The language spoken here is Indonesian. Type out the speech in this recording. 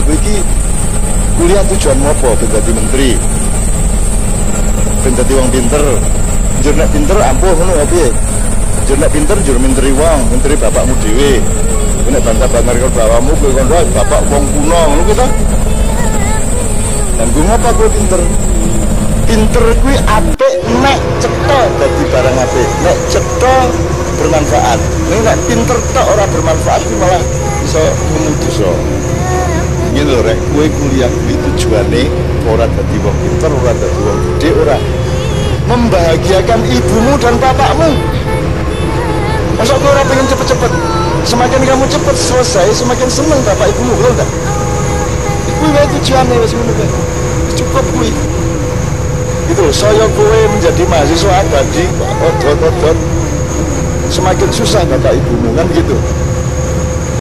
kowe iki kuliah tujuanmu apa? Ben dadi menteri. Ben dadi wong pinter. Njur nek pinter ampuh ngono ya piye? Njur nek pinter njur menteri wong, menteri bapakmu dhewe. Nek bantah-bantah karo bawamu kowe kono bapak wong kuno ngono ki ta. Nanggung apa kowe pinter? Pinter kuwi apik nek cetha dadi barang apik, nek cetha bermanfaat. Nek pinter tok ora bermanfaat kuwi malah iso memudosa. Iki lho rek, kowe kuliah kuwi tujuane ora dadi wong pinter, ora dadi wong gedhe, ora membahagiakan ibumu dan bapakmu. Masa kowe ora pengen cepet-cepet? Semakin kamu cepet selesai, semakin seneng bapak ibumu, lho enggak? Kuwi wae tujuane wis ngono kae. Cukup kuwi. Itu saya kowe menjadi mahasiswa abadi, odot-odot semakin susah bapak ibumu kan gitu.